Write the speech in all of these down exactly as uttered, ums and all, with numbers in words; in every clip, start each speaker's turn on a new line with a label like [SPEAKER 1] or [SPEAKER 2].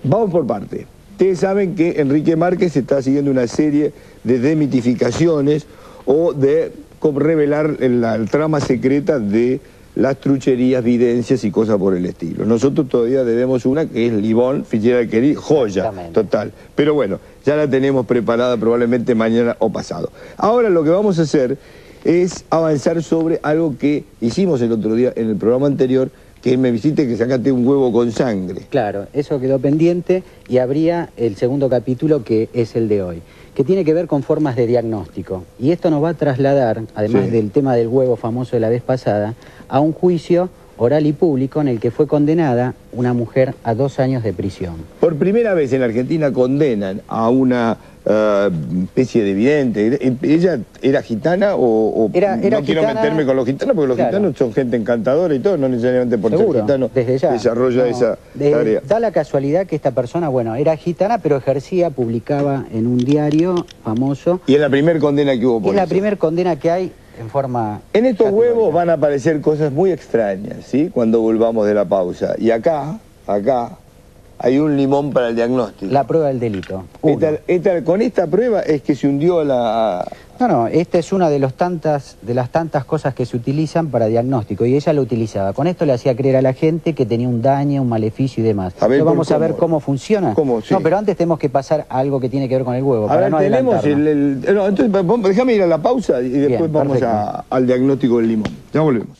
[SPEAKER 1] Vamos por parte. Ustedes saben que Enrique Márquez está siguiendo una serie de demitificaciones o de revelar la, la trama secreta de las trucherías, videncias y cosas por el estilo. Nosotros todavía debemos una que es Livón Fitzgerald Kennedy, joya total. Pero bueno, ya la tenemos preparada probablemente mañana o pasado. Ahora lo que vamos a hacer es avanzar sobre algo que hicimos el otro día en el programa anterior, que me visite que sacaste un huevo con sangre.
[SPEAKER 2] Claro, eso quedó pendiente y habría el segundo capítulo que es el de hoy, que tiene que ver con formas de diagnóstico. Y esto nos va a trasladar, además sí. del tema del huevo famoso de la vez pasada, a un juicio oral y público en el que fue condenada una mujer a dos años de prisión.
[SPEAKER 1] Por primera vez en Argentina condenan a una uh, especie de vidente. ¿Ella era gitana o, o
[SPEAKER 2] era, era
[SPEAKER 1] no quiero
[SPEAKER 2] gitana,
[SPEAKER 1] meterme con los gitanos? Porque los claro. gitanos son gente encantadora y todo, no necesariamente por
[SPEAKER 2] Seguro,
[SPEAKER 1] ser gitano
[SPEAKER 2] desde ya.
[SPEAKER 1] desarrolla no, esa
[SPEAKER 2] de,
[SPEAKER 1] tarea.
[SPEAKER 2] Da la casualidad que esta persona, bueno, era gitana, pero ejercía, publicaba en un diario famoso.
[SPEAKER 1] Y es la primera condena que hubo por
[SPEAKER 2] Es
[SPEAKER 1] eso.
[SPEAKER 2] la primera condena que hay en forma...
[SPEAKER 1] En estos
[SPEAKER 2] categórica.
[SPEAKER 1] huevos van a aparecer cosas muy extrañas, ¿sí? Cuando volvamos de la pausa. Y acá, acá, hay un limón para el diagnóstico.
[SPEAKER 2] La prueba del delito.
[SPEAKER 1] Esta, esta, con esta prueba es que se hundió la...
[SPEAKER 2] No, no, esta es una de, los tantas, de las tantas cosas que se utilizan para diagnóstico y ella lo utilizaba. Con esto le hacía creer a la gente que tenía un daño, un maleficio y demás. A ver, Pero vamos cómo. a ver cómo funciona.
[SPEAKER 1] ¿Cómo? Sí.
[SPEAKER 2] No, pero antes tenemos que pasar a algo que tiene que ver con el huevo.
[SPEAKER 1] A
[SPEAKER 2] para
[SPEAKER 1] ver,
[SPEAKER 2] no
[SPEAKER 1] tenemos el, el... No, entonces, déjame ir a la pausa y después Bien, vamos a, al diagnóstico del limón. Ya volvemos.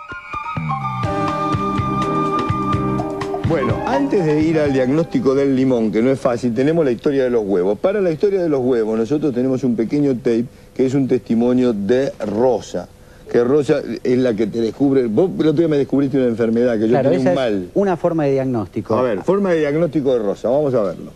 [SPEAKER 1] Bueno, antes de ir al diagnóstico del limón, que no es fácil, tenemos la historia de los huevos. Para la historia de los huevos, nosotros tenemos un pequeño tape que es un testimonio de Rosa. Que Rosa es la que te descubre... Vos el otro día me descubriste una enfermedad, que yo
[SPEAKER 2] claro,
[SPEAKER 1] tenía
[SPEAKER 2] esa
[SPEAKER 1] un mal.
[SPEAKER 2] Es una forma de diagnóstico.
[SPEAKER 1] A ver, forma de diagnóstico de Rosa, vamos a verlo.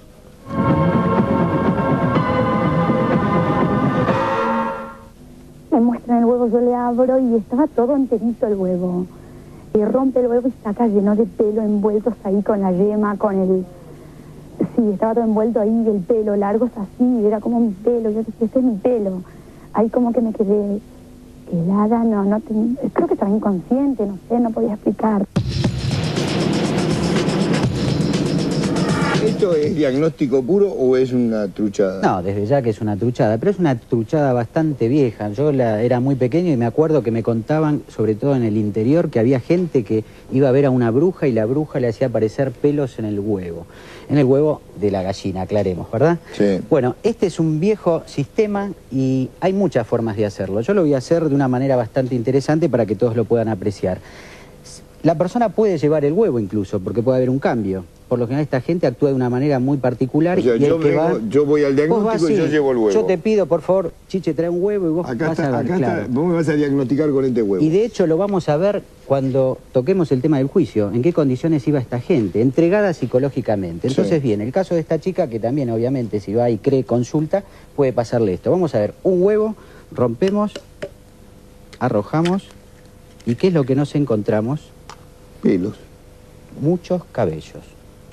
[SPEAKER 3] Me muestran el huevo, yo le abro y estaba todo enterito el huevo. Y rompe el huevo y saca lleno de pelo envueltos ahí con la yema, con el... Sí, estaba todo envuelto ahí, el pelo largo es así, era como mi pelo, yo dije, este es mi pelo. Ahí como que me quedé helada, no, no, ten... creo que estaba inconsciente, no sé, no podía explicar.
[SPEAKER 1] ¿Esto es diagnóstico puro o es una truchada?
[SPEAKER 2] No, desde ya que es una truchada, pero es una truchada bastante vieja. Yo la, era muy pequeño y me acuerdo que me contaban, sobre todo en el interior, que había gente que iba a ver a una bruja y la bruja le hacía aparecer pelos en el huevo. En el huevo de la gallina, aclaremos, ¿verdad?
[SPEAKER 1] Sí.
[SPEAKER 2] Bueno, este es un viejo sistema y hay muchas formas de hacerlo. Yo lo voy a hacer de una manera bastante interesante para que todos lo puedan apreciar. La persona puede llevar el huevo incluso, porque puede haber un cambio. Por lo general esta gente actúa de una manera muy particular.
[SPEAKER 1] O sea,
[SPEAKER 2] y
[SPEAKER 1] yo,
[SPEAKER 2] el que
[SPEAKER 1] vengo,
[SPEAKER 2] va,
[SPEAKER 1] yo voy al diagnóstico y yo llevo el huevo.
[SPEAKER 2] Yo te pido, por favor, Chiche, trae un huevo y vos
[SPEAKER 1] acá
[SPEAKER 2] vas
[SPEAKER 1] está,
[SPEAKER 2] a ver,
[SPEAKER 1] acá
[SPEAKER 2] claro.
[SPEAKER 1] está, vos me vas a diagnosticar con este huevo.
[SPEAKER 2] Y de hecho lo vamos a ver cuando toquemos el tema del juicio, en qué condiciones iba esta gente, entregada psicológicamente. Entonces, sí. bien, el caso de esta chica, que también obviamente si va y cree consulta, puede pasarle esto. Vamos a ver, un huevo, rompemos, arrojamos, ¿y qué es lo que nos encontramos?
[SPEAKER 1] Pelos.
[SPEAKER 2] Muchos cabellos.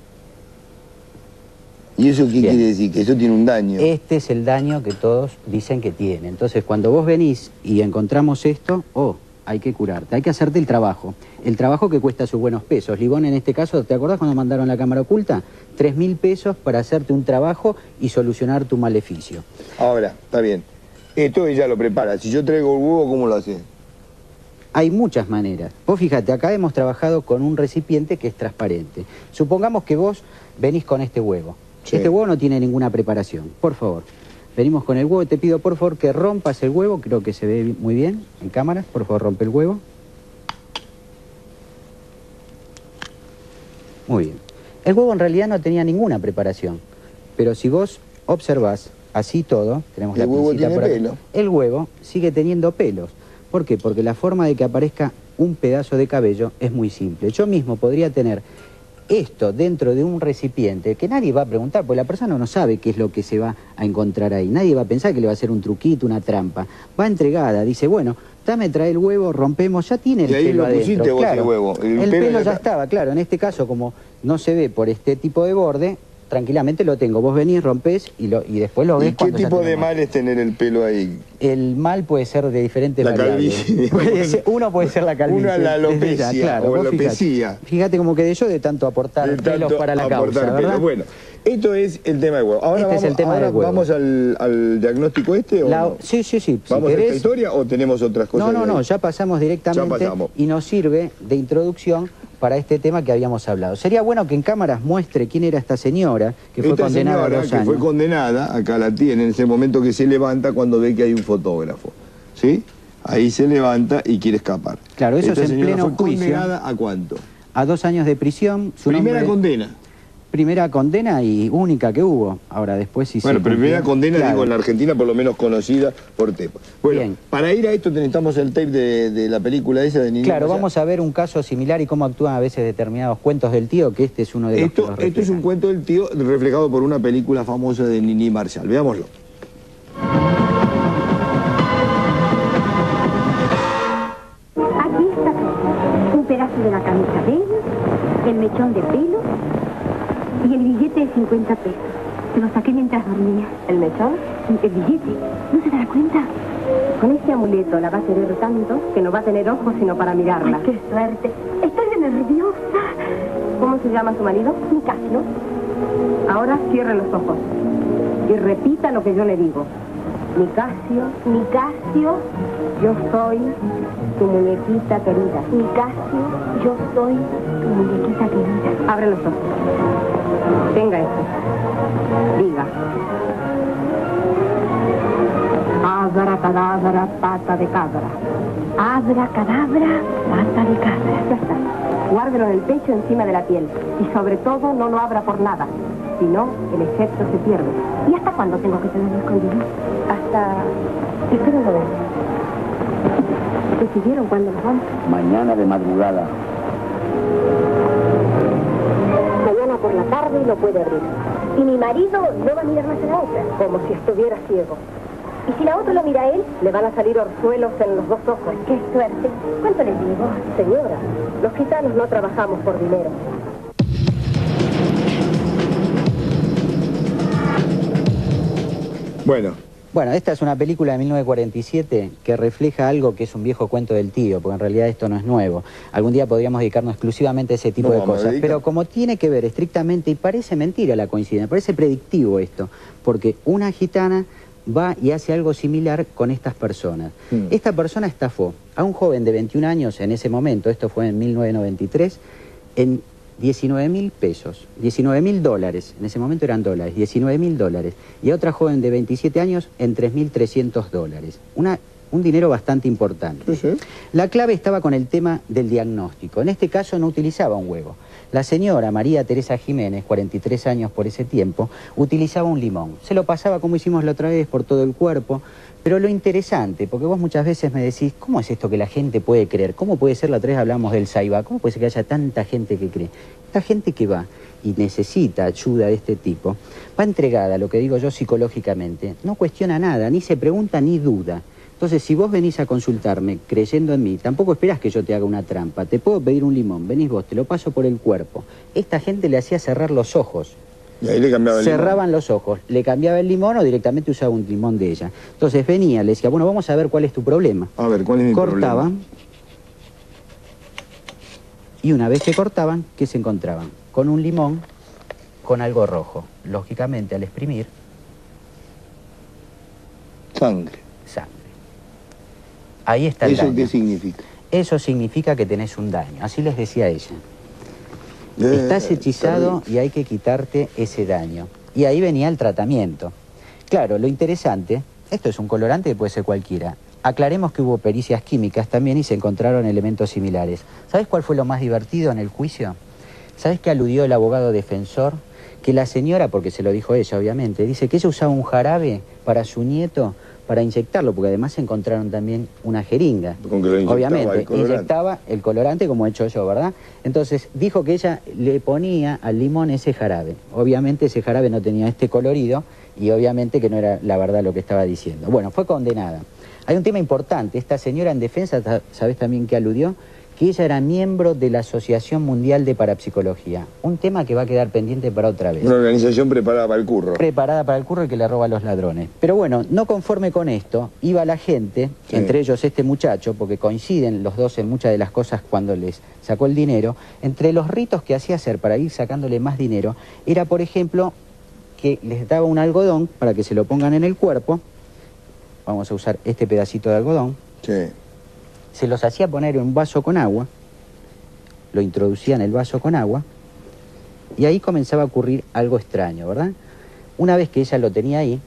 [SPEAKER 1] ¿Y eso qué
[SPEAKER 2] Bien.
[SPEAKER 1] quiere decir? Que eso tiene un daño.
[SPEAKER 2] Este es el daño que todos dicen que tiene. Entonces, cuando vos venís y encontramos esto, oh, hay que curarte, hay que hacerte el trabajo. El trabajo que cuesta sus buenos pesos. Livón, en este caso, ¿te acordás cuando mandaron la cámara oculta? Tres mil pesos para hacerte un trabajo y solucionar tu maleficio.
[SPEAKER 1] Ahora, está bien. Esto ella lo prepara. Si yo traigo el huevo, ¿cómo lo haces?
[SPEAKER 2] Hay muchas maneras. Vos fíjate, acá hemos trabajado con un recipiente que es transparente. Supongamos que vos venís con este huevo. Sí. Este huevo no tiene ninguna preparación. Por favor, venimos con el huevo. Te pido, por favor, que rompas el huevo. Creo que se ve muy bien en cámara. Por favor, rompe el huevo. Muy bien. El huevo en realidad no tenía ninguna preparación. Pero si vos observás así todo, tenemos la pincita por acá. El huevo tiene pelo. El huevo sigue teniendo pelos. ¿Por qué? Porque la forma de que aparezca un pedazo de cabello es muy simple. Yo mismo podría tener esto dentro de un recipiente que nadie va a preguntar, porque la persona no sabe qué es lo que se va a encontrar ahí. Nadie va a pensar que le va a hacer un truquito, una trampa. Va entregada, dice, bueno, dame, trae el huevo, rompemos, ya tiene el
[SPEAKER 1] y ahí
[SPEAKER 2] pelo
[SPEAKER 1] lo
[SPEAKER 2] adentro.
[SPEAKER 1] pusiste vos,
[SPEAKER 2] claro,
[SPEAKER 1] el huevo. El,
[SPEAKER 2] el
[SPEAKER 1] pelo,
[SPEAKER 2] pelo
[SPEAKER 1] ya
[SPEAKER 2] ya estaba, claro. En este caso, como no se ve por este tipo de borde, tranquilamente lo tengo. Vos venís, rompés y, lo, y después lo ves.
[SPEAKER 1] ¿Y qué tipo de mal es tener el pelo ahí?
[SPEAKER 2] El mal puede ser de diferentes
[SPEAKER 1] la
[SPEAKER 2] variables.
[SPEAKER 1] Calvicie.
[SPEAKER 2] Puede ser, uno puede ser la calvicie.
[SPEAKER 1] Una la alopecia,
[SPEAKER 2] claro,
[SPEAKER 1] o la
[SPEAKER 2] fíjate,
[SPEAKER 1] alopecia.
[SPEAKER 2] Fíjate como quedé yo de tanto aportar
[SPEAKER 1] de tanto
[SPEAKER 2] pelos para la
[SPEAKER 1] aportar
[SPEAKER 2] causa, ¿verdad?
[SPEAKER 1] Pelo. Bueno, esto es el tema del huevo. Ahora
[SPEAKER 2] este
[SPEAKER 1] vamos,
[SPEAKER 2] es el tema
[SPEAKER 1] ahora
[SPEAKER 2] del huevo.
[SPEAKER 1] ¿Vamos al, al diagnóstico este? ¿O
[SPEAKER 2] la,
[SPEAKER 1] no?
[SPEAKER 2] Sí, sí, sí.
[SPEAKER 1] ¿Vamos
[SPEAKER 2] si
[SPEAKER 1] a
[SPEAKER 2] querés,
[SPEAKER 1] esta historia o tenemos otras cosas?
[SPEAKER 2] No, no, no, ya pasamos directamente
[SPEAKER 1] ya pasamos.
[SPEAKER 2] Y nos sirve de introducción para este tema que habíamos hablado. Sería bueno que en cámaras muestre quién era esta señora que fue
[SPEAKER 1] esta
[SPEAKER 2] condenada
[SPEAKER 1] señora
[SPEAKER 2] a dos
[SPEAKER 1] que
[SPEAKER 2] años.
[SPEAKER 1] fue condenada, acá la tiene, en ese momento que se levanta cuando ve que hay un fotógrafo, ¿sí? Ahí se levanta y quiere escapar.
[SPEAKER 2] Claro, eso
[SPEAKER 1] esta
[SPEAKER 2] es en pleno
[SPEAKER 1] fue
[SPEAKER 2] juicio.
[SPEAKER 1] ¿Condenada a cuánto?
[SPEAKER 2] A dos años de prisión. Su
[SPEAKER 1] Primera
[SPEAKER 2] nombre...
[SPEAKER 1] condena.
[SPEAKER 2] Primera condena y única que hubo. Ahora después sí.
[SPEAKER 1] Bueno,
[SPEAKER 2] se
[SPEAKER 1] primera
[SPEAKER 2] cumplió.
[SPEAKER 1] condena,
[SPEAKER 2] Claro.
[SPEAKER 1] digo, en la Argentina, por lo menos conocida por Tepa. Bueno,
[SPEAKER 2] Bien.
[SPEAKER 1] para ir a esto necesitamos el tape de, de la película esa de Nini.
[SPEAKER 2] Claro,
[SPEAKER 1] Marshall.
[SPEAKER 2] vamos a ver un caso similar y cómo actúan a veces determinados cuentos del tío, que este es uno de los
[SPEAKER 1] Esto,
[SPEAKER 2] que los
[SPEAKER 1] esto es un
[SPEAKER 2] reflejan.
[SPEAKER 1] cuento del tío reflejado por una película famosa de Nini Marshall. Veámoslo.
[SPEAKER 4] Aquí está todo. Un pedazo de la camisa de él, el mechón de pelo y el billete de cincuenta pesos. Se lo saqué mientras dormía. ¿El mechón? El billete. ¿No se dará cuenta? Con este amuleto la va a querer tanto que no va a tener ojos sino para mirarla. Ay, qué suerte. Estoy nerviosa. ¿Cómo se llama su marido? Nicasio. Ahora cierre los ojos y repita lo que yo le digo. Nicasio, Nicasio, yo soy tu muñequita querida. Nicasio, yo soy tu muñequita querida. Abre los ojos. Tenga esto. Diga. Abracadabra, pata de cabra. Abracadabra, pata de cabra. Ya está. Guárdelo en el pecho encima de la piel. Y sobre todo, no lo abra por nada. Si no, el efecto se pierde. ¿Y hasta cuándo tengo que tenerlo escondido? Hasta... Espero lo ver. ¿Decidieron cuándo nos vamos?
[SPEAKER 5] Mañana de madrugada.
[SPEAKER 4] Mañana por la tarde lo puede abrir. Y mi marido no va a mirar más a la otra. Como si estuviera ciego. Y si la otra lo mira a él, le van a salir orzuelos en los dos ojos. ¡Qué suerte! ¿Cuánto les digo? Señora, los gitanos no trabajamos por dinero.
[SPEAKER 1] Bueno.
[SPEAKER 2] Bueno, esta es una película de mil novecientos cuarenta y siete que refleja algo que es un viejo cuento del tío, porque en realidad esto no es nuevo. Algún día podríamos dedicarnos exclusivamente a ese tipo
[SPEAKER 1] No,
[SPEAKER 2] de
[SPEAKER 1] vamos a
[SPEAKER 2] cosas,
[SPEAKER 1] dedicar.
[SPEAKER 2] pero como tiene que ver estrictamente, y parece mentira la coincidencia, parece predictivo esto, porque una gitana va y hace algo similar con estas personas.
[SPEAKER 1] Hmm.
[SPEAKER 2] Esta persona estafó a un joven de veintiún años en ese momento, esto fue en mil novecientos noventa y tres, en diecinueve mil pesos, diecinueve mil dólares, en ese momento eran dólares, diecinueve mil dólares, y a otra joven de veintisiete años en tres mil trescientos dólares. Una, un dinero bastante importante.
[SPEAKER 1] Sí, sí.
[SPEAKER 2] La clave estaba con el tema del diagnóstico. En este caso no utilizaba un huevo. La señora María Teresa Jiménez, cuarenta y tres años por ese tiempo, utilizaba un limón. Se lo pasaba, como hicimos la otra vez, por todo el cuerpo. Pero lo interesante, porque vos muchas veces me decís, ¿cómo es esto que la gente puede creer? ¿Cómo puede ser, la otra vez hablamos del Saiba, cómo puede ser que haya tanta gente que cree? Esta gente que va y necesita ayuda de este tipo, va entregada, lo que digo yo psicológicamente, no cuestiona nada, ni se pregunta ni duda. Entonces, si vos venís a consultarme creyendo en mí, tampoco esperás que yo te haga una trampa. Te puedo pedir un limón, venís vos, te lo paso por el cuerpo. Esta gente le hacía cerrar los ojos.
[SPEAKER 1] Y ahí le cambiaba el
[SPEAKER 2] Cerraban
[SPEAKER 1] limón.
[SPEAKER 2] los ojos, le cambiaba el limón o directamente usaba un limón de ella. Entonces venía, le decía, bueno, vamos a ver cuál es tu problema.
[SPEAKER 1] A ver, ¿cuál es mi
[SPEAKER 2] Cortaban.
[SPEAKER 1] problema?
[SPEAKER 2] Y una vez que cortaban, ¿qué se encontraban? Con un limón, con algo rojo. Lógicamente, al exprimir,
[SPEAKER 1] Sangre.
[SPEAKER 2] sangre. Ahí está el
[SPEAKER 1] ¿Eso
[SPEAKER 2] daño.
[SPEAKER 1] qué significa?
[SPEAKER 2] Eso significa que tenés un daño. Así les decía ella.
[SPEAKER 1] Eh,
[SPEAKER 2] Estás hechizado y hay que quitarte ese daño. Y ahí venía el tratamiento. Claro, lo interesante, esto es un colorante que puede ser cualquiera. Aclaremos que hubo pericias químicas también y se encontraron elementos similares. ¿Sabes cuál fue lo más divertido en el juicio? ¿Sabes qué aludió el abogado defensor? Que la señora, porque se lo dijo ella obviamente, dice que ella usaba un jarabe para su nieto para inyectarlo, porque además se encontraron también una jeringa.
[SPEAKER 1] Con que lo inyectaba
[SPEAKER 2] obviamente,
[SPEAKER 1] el colorante.
[SPEAKER 2] inyectaba el colorante como he hecho yo, ¿verdad? Entonces dijo que ella le ponía al limón ese jarabe. Obviamente ese jarabe no tenía este colorido y obviamente que no era la verdad lo que estaba diciendo. Bueno, fue condenada. Hay un tema importante, esta señora en defensa, ¿sabés también qué aludió? que ella era miembro de la Asociación Mundial de Parapsicología. Un tema que va a quedar pendiente para otra vez.
[SPEAKER 1] Una organización preparada para el curro.
[SPEAKER 2] Preparada para el curro y que le roba a los ladrones. Pero bueno, no conforme con esto, iba la gente, sí. entre ellos este muchacho, porque coinciden los dos en muchas de las cosas cuando les sacó el dinero, entre los ritos que hacía hacer para ir sacándole más dinero, era por ejemplo que les daba un algodón para que se lo pongan en el cuerpo. Vamos a usar este pedacito de algodón.
[SPEAKER 1] Sí.
[SPEAKER 2] Se los hacía poner en un vaso con agua, lo introducía en el vaso con agua, y ahí comenzaba a ocurrir algo extraño, ¿verdad? Una vez que ella lo tenía ahí,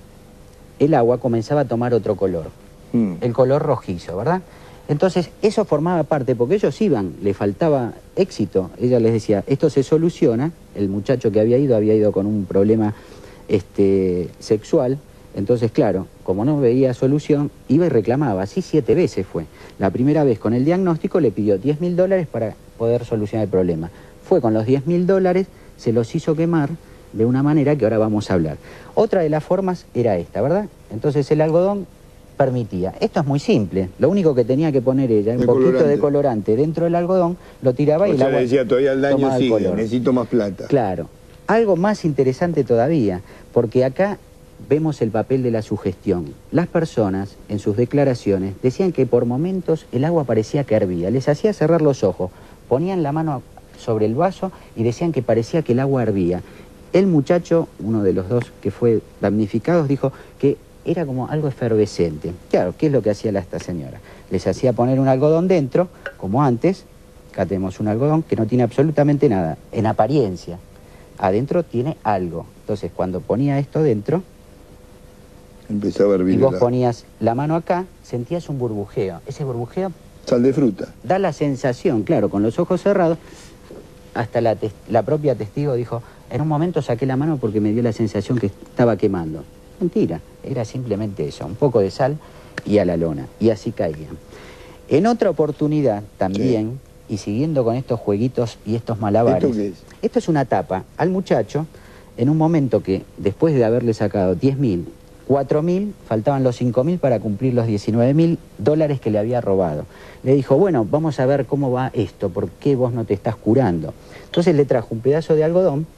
[SPEAKER 2] el agua comenzaba a tomar otro color, mm. el color rojizo, ¿verdad? Entonces, eso formaba parte, porque ellos iban, le faltaba éxito. Ella les decía, esto se soluciona. El muchacho que había ido, había ido con un problema este, sexual. Entonces, claro, como no veía solución, iba y reclamaba. Así siete veces fue. La primera vez con el diagnóstico le pidió diez mil dólares para poder solucionar el problema. Fue con los diez mil dólares, se los hizo quemar de una manera que ahora vamos a hablar. Otra de las formas era esta, ¿verdad? Entonces el algodón permitía. Esto es muy simple. Lo único que tenía que poner ella, un poquito colorante. de colorante dentro del algodón, lo tiraba o y el agua
[SPEAKER 1] le decía, todavía el daño sigue,
[SPEAKER 2] color.
[SPEAKER 1] necesito más plata.
[SPEAKER 2] Claro. Algo más interesante todavía, porque acá vemos el papel de la sugestión. Las personas, en sus declaraciones, decían que por momentos el agua parecía que hervía. Les hacía cerrar los ojos, ponían la mano sobre el vaso y decían que parecía que el agua hervía. El muchacho, uno de los dos que fue damnificado, dijo que era como algo efervescente. Claro, ¿qué es lo que hacía la, esta señora? Les hacía poner un algodón dentro, como antes. Acá tenemos un algodón que no tiene absolutamente nada, en apariencia. Adentro tiene algo. Entonces, cuando ponía esto dentro,
[SPEAKER 1] empezaba a hervir
[SPEAKER 2] y vos
[SPEAKER 1] la...
[SPEAKER 2] ponías la mano acá, sentías un burbujeo. Ese burbujeo...
[SPEAKER 1] Sal de fruta.
[SPEAKER 2] Da la sensación, claro, con los ojos cerrados, hasta la, la propia testigo dijo, en un momento saqué la mano porque me dio la sensación que estaba quemando. Mentira, era simplemente eso, un poco de sal y a la lona, y así caían. En otra oportunidad también, sí. y siguiendo con estos jueguitos y estos malabares,
[SPEAKER 1] ¿Esto qué es?
[SPEAKER 2] Esto es una tapa al muchacho, en un momento que, después de haberle sacado diez mil, cuatro mil, faltaban los cinco mil para cumplir los diecinueve mil dólares que le había robado. Le dijo, bueno, vamos a ver cómo va esto, ¿por qué vos no te estás curando? Entonces le trajo un pedazo de algodón,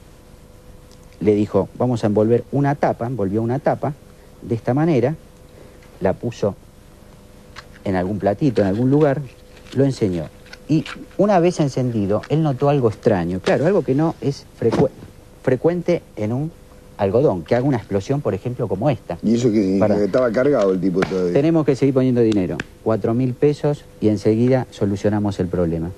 [SPEAKER 2] le dijo, vamos a envolver una tapa, envolvió una tapa, de esta manera, la puso en algún platito, en algún lugar, lo enseñó. Y una vez encendido, él notó algo extraño, claro, algo que no es frecu frecuente en un algodón, que haga una explosión, por ejemplo, como esta.
[SPEAKER 1] Y eso que
[SPEAKER 2] Para...
[SPEAKER 1] estaba cargado el tipo todavía.
[SPEAKER 2] Tenemos que seguir poniendo dinero, cuatro mil pesos, y enseguida solucionamos el problema.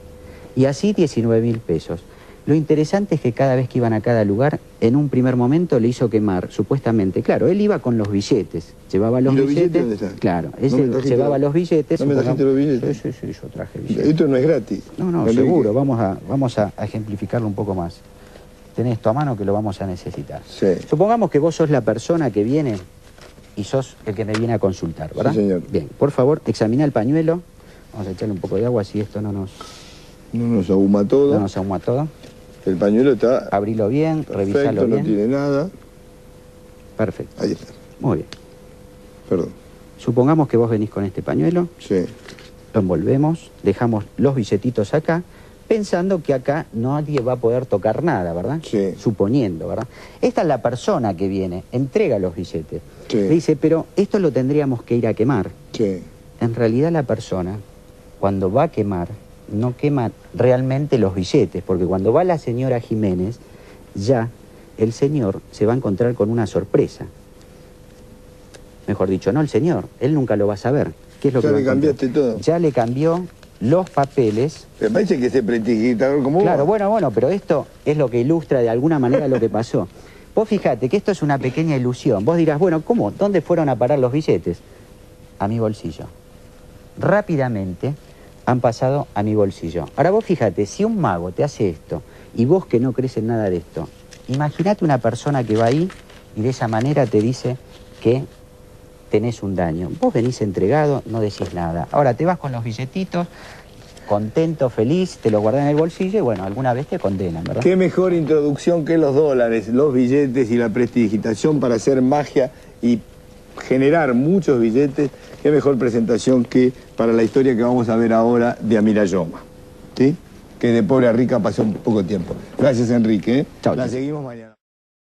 [SPEAKER 2] Y así diecinueve mil pesos. Lo interesante es que cada vez que iban a cada lugar, en un primer momento le hizo quemar, supuestamente. Claro, él iba con los billetes, llevaba los,
[SPEAKER 1] ¿Y los
[SPEAKER 2] billetes.
[SPEAKER 1] billetes dónde están?
[SPEAKER 2] Claro, ese no llevaba los billetes.
[SPEAKER 1] ¿No me trajiste los billetes?
[SPEAKER 2] Sí, sí, sí, yo traje billetes.
[SPEAKER 1] Esto no es gratis.
[SPEAKER 2] No, no, seguro, vamos a, vamos a, a ejemplificarlo un poco más. Tenés esto a mano que lo vamos a necesitar.
[SPEAKER 1] Sí.
[SPEAKER 2] Supongamos que vos sos la persona que viene y sos el que me viene a consultar, ¿verdad?
[SPEAKER 1] Sí, señor.
[SPEAKER 2] Bien, por favor, examina el pañuelo. Vamos a echarle un poco de agua, así esto no nos...
[SPEAKER 1] No nos ahuma todo.
[SPEAKER 2] No nos ahuma todo.
[SPEAKER 1] El pañuelo está...
[SPEAKER 2] Abrilo bien,
[SPEAKER 1] perfecto,
[SPEAKER 2] revisalo bien.
[SPEAKER 1] no tiene nada.
[SPEAKER 2] Perfecto.
[SPEAKER 1] Ahí está.
[SPEAKER 2] Muy bien.
[SPEAKER 1] Perdón.
[SPEAKER 2] Supongamos que vos venís con este pañuelo.
[SPEAKER 1] Sí.
[SPEAKER 2] Lo envolvemos, dejamos los billetitos acá, pensando que acá nadie va a poder tocar nada, ¿verdad?
[SPEAKER 1] Sí.
[SPEAKER 2] Suponiendo, ¿verdad? Esta es la persona que viene, entrega los billetes.
[SPEAKER 1] Sí.
[SPEAKER 2] Le dice, pero esto lo tendríamos que ir a quemar.
[SPEAKER 1] Sí.
[SPEAKER 2] En realidad la persona, cuando va a quemar, no quema realmente los billetes, porque cuando va la señora Jiménez, ya el señor se va a encontrar con una sorpresa. Mejor dicho, no el señor, él nunca lo va a saber. ¿Qué es lo
[SPEAKER 1] ya
[SPEAKER 2] que
[SPEAKER 1] le cambiaste todo.
[SPEAKER 2] Ya le cambió los papeles.
[SPEAKER 1] Me parece que ese prestidigitador como
[SPEAKER 2] Claro,
[SPEAKER 1] vos.
[SPEAKER 2] bueno, bueno, pero esto es lo que ilustra de alguna manera lo que pasó. Vos fijate que esto es una pequeña ilusión. Vos dirás, bueno, ¿cómo? ¿Dónde fueron a parar los billetes? A mi bolsillo. Rápidamente han pasado a mi bolsillo. Ahora vos fíjate, si un mago te hace esto y vos que no crees en nada de esto, imagínate una persona que va ahí y de esa manera te dice que tenés un daño. Vos venís entregado, no decís nada. Ahora te vas con los billetitos, contento, feliz, te los guardás en el bolsillo y bueno, alguna vez te condenan, ¿verdad?
[SPEAKER 1] Qué mejor introducción que los dólares, los billetes y la prestidigitación para hacer magia y generar muchos billetes, qué mejor presentación que para la historia que vamos a ver ahora de Amirayoma, ¿sí? Que de pobre a rica pasó un poco tiempo. Gracias, Enrique. ¿eh?
[SPEAKER 2] Chau,
[SPEAKER 1] la
[SPEAKER 2] chau.
[SPEAKER 1] seguimos mañana.